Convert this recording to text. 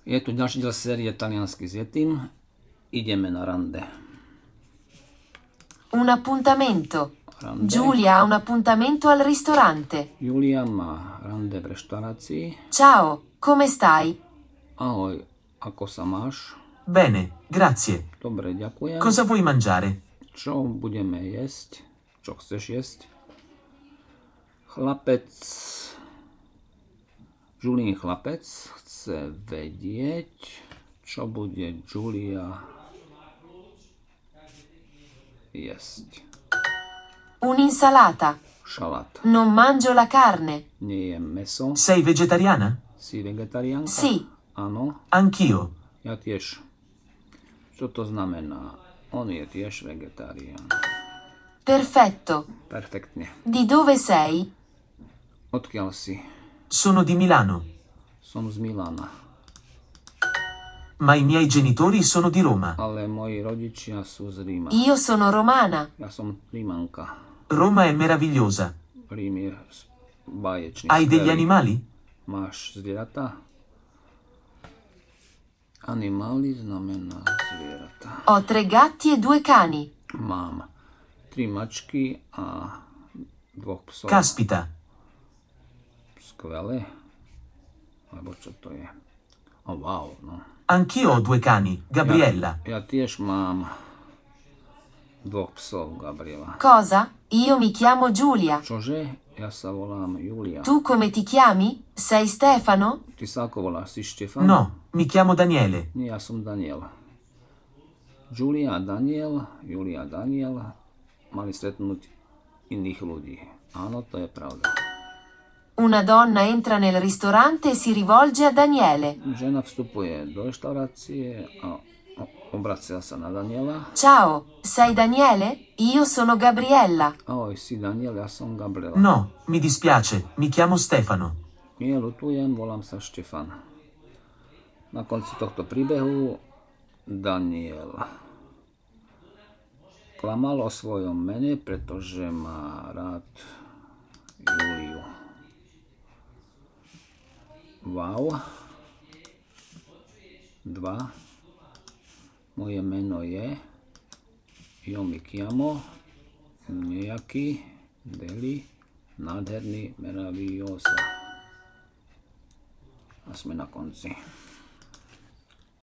Je tu ďalší diel série Taliansky s Yetim. Ideme na rande. Un appuntamento. Rande. Giulia ha un appuntamento al ristorante. Julia má rande v reštaurácii. Ciao, come stai? Ahoj, ako sa máš? Bene, grazie. Dobre, ďakujem. Cosa vuoi mangiare? Čo budeme jesť? Čo chceš jesť? Julín chlapec chce vedieť, čo bude Julia jesť. Un'insalata. Šalát. Non mangio la carne. Nie jem meso. Sei vegetariana? Si vegetariánka? Sì. Áno, Anch'io. ja tiež. Čo to znamená? On je tiež vegetarián. Perfetto. Perfektne. Di dove sei? Odkiaľ si? Sono di Milano, Som z Milána. ma i miei genitori sono di Roma. Ale moji rodičia sú z Ríma. Io sono romana. Ja som Rímanka. Roma è meravigliosa. Rím je báječný. Hai degli skvelý. animali? Máš zvieratá? Animali znamená zvieratá. Ho 3 gatti e 2 cani. Mám 3 mačky a 2 psov. Caspita, Skvelé. Alebo čo to je? Oh, wow, no. anch'io ho 2 cani, Gabriella. Ja tiež mám 2 psov, Gabriela. Cosa? Io mi chiamo Giulia. Čože? Ja sa volám Julia. Tu come ti chiami? Sei Stefano? Ty sa ako voláš? Si Štefan? No, mi chiamo Daniele. Nie, ja som Daniel. Julia a Daniel mali stretnúť iných ľudí. Áno, to je pravda. Una donna entra nel ristorante e si rivolge a Daniele. Žena vstupuje do reštaurácie a obracia sa na Daniela. Ciao, sei Daniele? Io sono Gabriella. Ahoj, si Daniel, ja som Gabriela. No, mi dispiace, mi chiamo Stefano. Nie, ľutujem, volám sa Štefan. Na konci tohto príbehu Daniel klamal o svojom mene, pretože má rád Juliu. Wow. 2. Moje meno je Io mi chiamo nejaký Deli nádherný meravigliosa. A sme na konci.